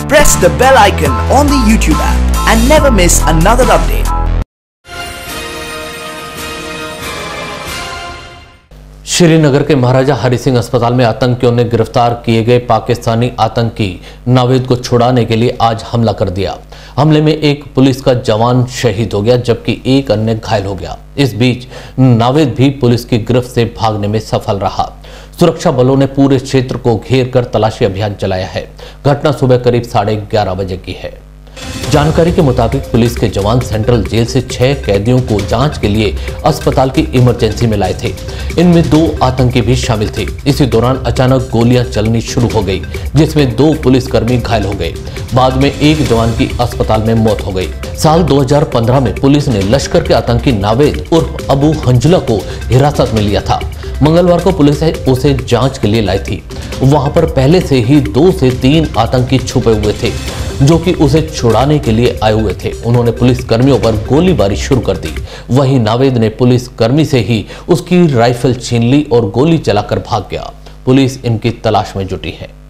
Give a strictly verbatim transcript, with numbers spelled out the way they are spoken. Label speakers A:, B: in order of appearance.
A: Press the bell icon on the YouTube app and never miss another update.
B: Srinagar के महाराजा हरि सिंह अस्पताल में आतंकियों ने गिरफ्तार किए गए पाकिस्तानी आतंकी नावेद को छुड़ाने के लिए आज हमला कर दिया। हमले में एक पुलिस का जवान शहीद हो गया जबकि एक अन्य घायल हो गया। इस बीच नावेद भी पुलिस की गिरफ्त से भागने में सफल रहा। सुरक्षा बलों ने पूरे क्षेत्र को घेर कर तलाशी अभियान चलाया है। घटना सुबह करीब साढ़े ग्यारह बजे की है। जानकारी के मुताबिक पुलिस के जवान सेंट्रल जेल से छह कैदियों को जांच के लिए अस्पताल की इमरजेंसी में लाए थे। इनमें दो आतंकी भी शामिल थे। इसी दौरान अचानक गोलियां चलनी शुरू हो गई जिसमें दो पुलिसकर्मी घायल हो गए। बाद में एक जवान की अस्पताल में मौत हो गई। साल दो हज़ार पंद्रह में पुलिस ने लश्कर के आतंकी नावेद उर्फ अबू हंजुला को हिरासत में लिया था। मंगलवार को पुलिस उसे जांच के लिए लाई थी। वहां पर पहले से ही दो से तीन आतंकी छुपे हुए थे जो कि उसे छुड़ाने के लिए आए हुए थे। उन्होंने पुलिस कर्मियों पर गोलीबारी शुरू कर दी। वहीं नावेद ने पुलिस कर्मी से ही उसकी राइफल छीन ली और गोली चलाकर भाग गया। पुलिस इनकी तलाश में जुटी है।